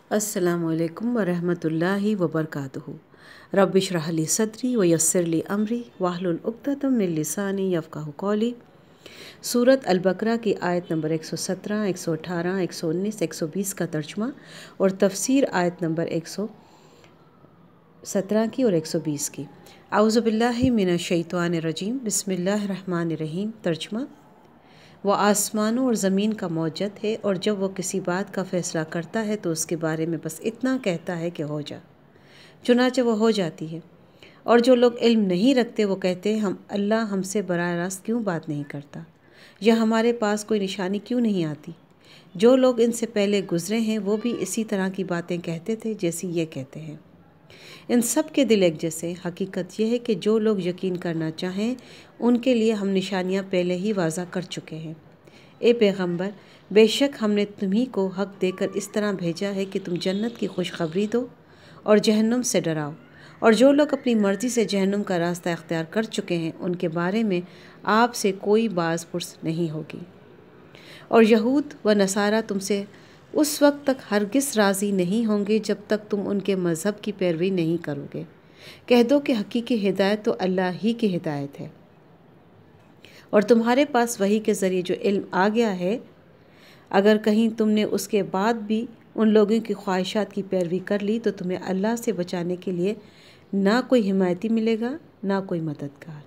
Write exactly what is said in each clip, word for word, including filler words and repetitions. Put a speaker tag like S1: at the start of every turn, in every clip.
S1: السلام علیکم ورحمۃ اللہ وبرکاتہ۔ رب اشرح لی صدری ویسر لی امری واحلل عقدۃ من لسانی یفقہوا قولی۔ سورۃ البقرہ کی آیت نمبر ایک سو سترہ، ایک سو اٹھارہ، ایک سو انیس، ایک سو بیس کا ترجمہ اور تفسیر آیت نمبر ایک سو سترہ کی اور ایک سو بیس کی۔ اعوذ باللہ من الشیطان الرجیم، بسم اللہ الرحمن الرحیم۔ ترجمہ: وہ آسمانوں اور زمین کا موجد ہے، اور جب وہ کسی بات کا فیصلہ کرتا ہے تو اس کے بارے میں بس اتنا کہتا ہے کہ ہو جا، چنانچہ وہ ہو جاتی ہے۔ اور جو لوگ علم نہیں رکھتے وہ کہتے ہیں ہم اللہ ہم سے براہ راست کیوں بات نہیں کرتا، یا ہمارے پاس کوئی نشانی کیوں نہیں آتی۔ جو لوگ ان سے پہلے گزرے ہیں وہ بھی اسی طرح کی باتیں کہتے تھے جیسی یہ کہتے ہیں۔ ان سب کے دل ایک جیسے۔ حقیقت یہ ہے کہ جو لوگ یقین کرنا چاہیں ان کے لیے ہم نشانیاں پہلے ہی واضح کر چکے ہیں۔ اے پیغمبر، بے شک ہم نے تمہیں کو حق دے کر اس طرح بھیجا ہے کہ تم جنت کی خوشخبری دو اور جہنم سے ڈراؤ، اور جو لوگ اپنی مرضی سے جہنم کا راستہ اختیار کر چکے ہیں ان کے بارے میں آپ سے کوئی باز پرس نہیں ہوگی۔ اور یہود و نصارہ تم سے اس وقت تک ہرگز راضی نہیں ہوں گے جب تک تم ان کے مذہب کی پیروی نہیں کرو گے۔ کہہ دو کہ حقیقی ہدایت تو اللہ ہی کی ہدایت ہے، اور تمہارے پاس وحی کے ذریعے جو علم آ گیا ہے، اگر کہیں تم نے اس کے بعد بھی ان لوگوں کی خواہشات کی پیروی کر لی تو تمہیں اللہ سے بچانے کے لیے نہ کوئی حمایتی ملے گا نہ کوئی مددگار۔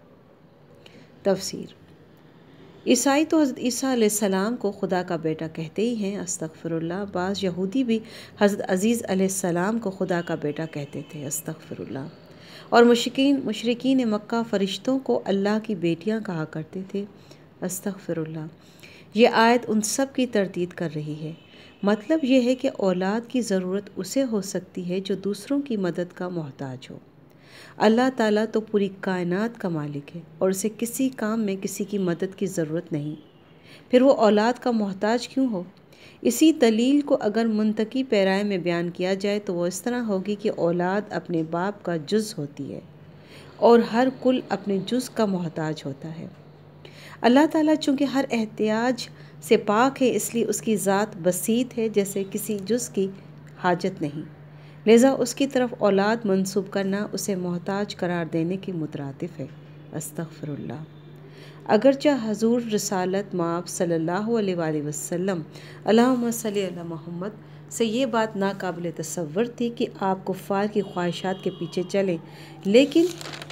S1: تفسیر: عیسائی تو حضرت عیسیٰ علیہ السلام کو خدا کا بیٹا کہتے ہی ہیں، استغفر اللہ۔ بعض یہودی بھی حضرت عیسیٰ علیہ السلام کو خدا کا بیٹا کہتے تھے، استغفر اللہ۔ اور مشرکین مشرکین مکہ فرشتوں کو اللہ کی بیٹیاں کہا کرتے تھے، استغفر اللہ۔ یہ آیت ان سب کی تردید کر رہی ہے۔ مطلب یہ ہے کہ اولاد کی ضرورت اسے ہو سکتی ہے جو دوسروں کی مدد کا محتاج ہو۔ اللہ تعالیٰ تو پوری کائنات کا مالک ہے اور اسے کسی کام میں کسی کی مدد کی ضرورت نہیں، پھر وہ اولاد کا محتاج کیوں ہو؟ اسی دلیل کو اگر منطقی پیرائے میں بیان کیا جائے تو وہ اس طرح ہوگی کہ اولاد اپنے باپ کا جز ہوتی ہے اور ہر کل اپنے جز کا محتاج ہوتا ہے۔ اللہ تعالیٰ چونکہ ہر احتیاج سے پاک ہے اس لیے اس کی ذات بسیط ہے، جیسے کسی جز کی حاجت نہیں، لہذا اس کی طرف اولاد منسوب کرنا اسے محتاج قرار دینے کی مترادف ہے، استغفر اللہ۔ اگرچہ حضور رسالت مآب صلی اللہ علیہ وآلہ وسلم اللہم صلی علی محمد سے یہ بات ناقابل تصور تھی کہ آپ کفار کی خواہشات کے پیچھے چلیں، لیکن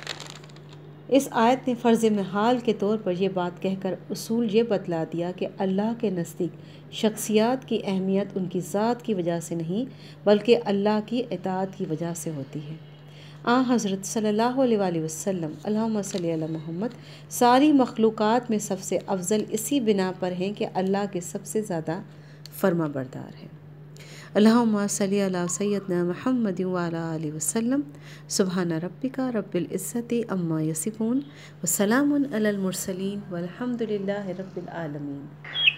S1: اس آیت نے فرض محال کے طور پر یہ بات کہہ کر اصول یہ بتلا دیا کہ اللہ کے نزدیک شخصیات کی اہمیت ان کی ذات کی وجہ سے نہیں بلکہ اللہ کی اطاعت کی وجہ سے ہوتی ہے۔ آن حضرت صلی اللہ علیہ وآلہ وسلم اللہم صلی علی محمد ساری مخلوقات میں سب سے افضل اسی بنا پر ہیں کہ اللہ کے سب سے زیادہ فرما بردار ہیں۔ اللہم صلی علی سیدنا محمد وعلی آلہ وسلم۔ سبحان ربک رب العزت عما یصفون وسلام علی المرسلین والحمد للہ رب العالمین۔